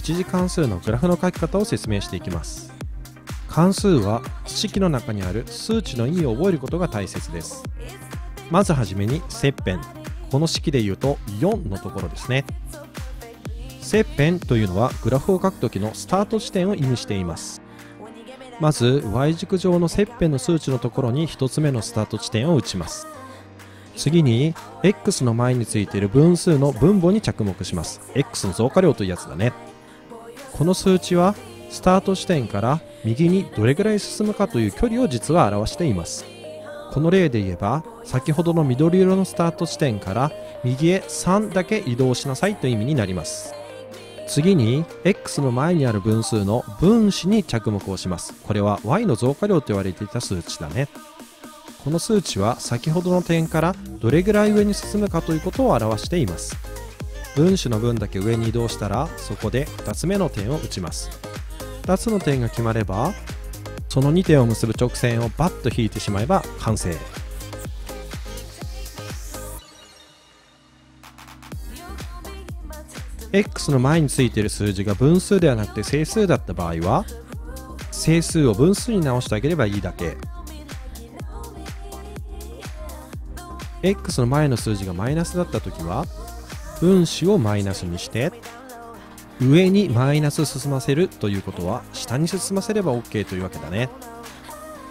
一次関数のグラフの書き方を説明していきます。関数は式の中にある数値の意味を覚えることが大切です。まずはじめに切片、この式で言うと4のところですね。切片というのはグラフを書くときのスタート地点を意味しています。まず y 軸上の切片の数値のところに1つ目のスタート地点を打ちます。次に x の前についている分数の分母に着目します。 x の増加量というやつだね。この数値はスタート地点から右にどれぐらい進むかという距離を実は表しています。この例で言えば先ほどの緑色のスタート地点から右へ3だけ移動しなさいという意味になります。次に x の前にある分数の分子に着目をします。これは y の増加量と言われていた数値だね。この数値は先ほどの点からどれぐらい上に進むかということを表しています。分子の分だけ上に移動したらそこで2つ目の点を打ちます。2つの点が決まればその2点を結ぶ直線をバッと引いてしまえば完成。x の前についている数字が分数ではなくて整数だった場合は整数を分数に直してあげればいいだけ。x の前の数字がマイナスだった時は分子をマイナスにして上にマイナス進ませるということは下に進ませれば OK というわけだ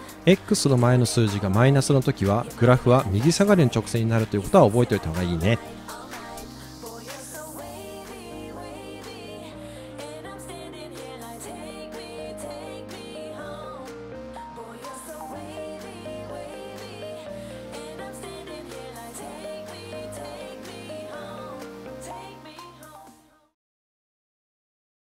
ね。x の前の数字がマイナスの時はグラフは右下がりの直線になるということは覚えておいた方がいいね。